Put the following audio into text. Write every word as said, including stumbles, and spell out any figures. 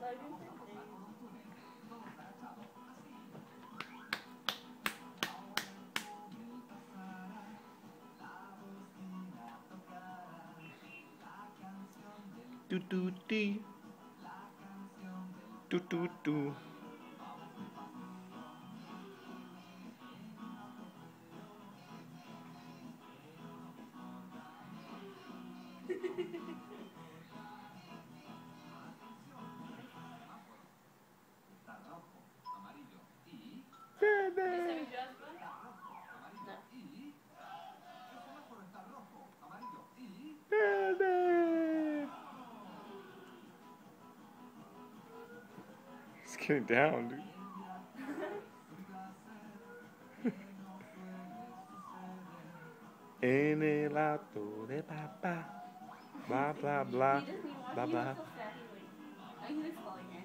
Do do do do do do. Bebe. Bebe. He's getting down, dude. En el auto de papá. Blah blah blah. He doesn't even want. Blah He's blah. so sad. He's like, he's like falling.